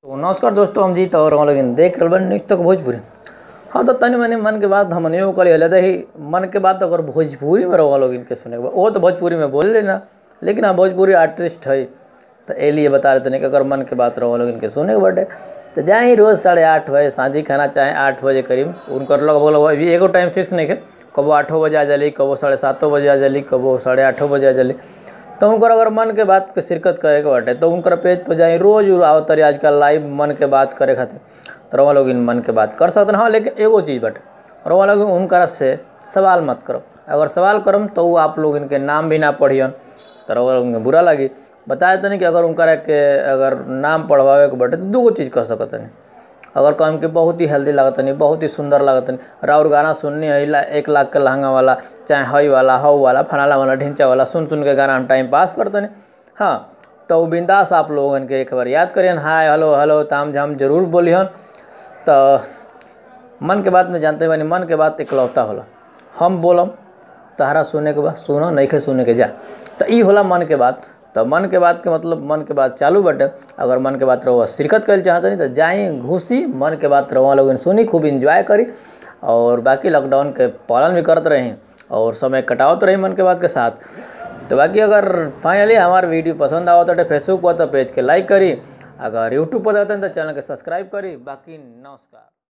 तो नमस्कार दोस्तों, हम जीत और हम लोग देख रहे बन न्यूज़ तक भोजपुरी। हाँ, तो तनी मनी मन के बात हमने कल हल ही मन के बात अगर भोजपुरी में रहो लोग इनके सुने वो तो भोजपुरी में बोल लेना, लेकिन हाँ भोजपुरी आर्टिस्ट है तो ये लिए बता रहे थे कि अगर मन के बात रहो लोग इनके सुने के बटे तो जाए ही रोज़ 8:30 बजे सांझी खाना चाहे 8 बजे करीब उनकर लोग बोलो अभी एगो टाइम फिक्स नहीं है, कबो 8 बजे आ जाली, कबो 7:30 बजे आ जाली, कबो 8:30 बजे आ जाली। तो उनकर अगर मन के बात के शिरकत करे के बाटे तो उनकर पेज पर जाए रोज आवत रही आजकल लाइव मन के बात करे खातिर तो रवा लोग इन मन के बात कर सकते। हाँ, लेकिन एगो चीज़ बाटे रवा लोग उनकर से सवाल मत करो, अगर सवाल करम तो वो आप लोग इनके नाम भी ना पढ़ियन तो रवा लोग बुरा लगी। बताए तो नहीं कि अगर उनकर के अगर नाम पढ़वावे के बाटे तो दो चीज़ कह सकते नहीं। अगर कहम कि बहुत ही हेल्दी लागत नहीं, बहुत ही सुंदर लागत नहीं, राउर गाना सुननी है 1 लाख के लहंगा वाला चाहे हई वाला हऊ वाला फनाला वाला ढिंचा वाला सुन के गाना हम टाइम पास करते नहीं। हाँ, तो बिंदास आप लोगन के एक बार याद करियन, हाय हेलो हेलो ताम झाम जरूर बोलियन। तो मन के बात में जानते बनी मन के बात इकलौता होला, हम बोलम तहरा सुने के बाद सुनो, नहीं के सुने के जा, तो ई होला मन के बात। तो मन के बात के मतलब मन के बात चालू बटे, अगर मन के बात रहो शिरकत कर चाहते नहीं तो जाए घुसी मन के बात रहो लोग सुनी खूब इंजॉय करी और बाकी लॉकडाउन के पालन भी करते रही और समय कटावत रही मन के बात के साथ। तो बाकी अगर फाइनली हमारा वीडियो पसंद आवत तो फेसबुक पर तो पेज के लाइक करी, अगर यूट्यूब पर रहते हैं तो चैनल के सब्सक्राइब करी। बाकी नमस्कार।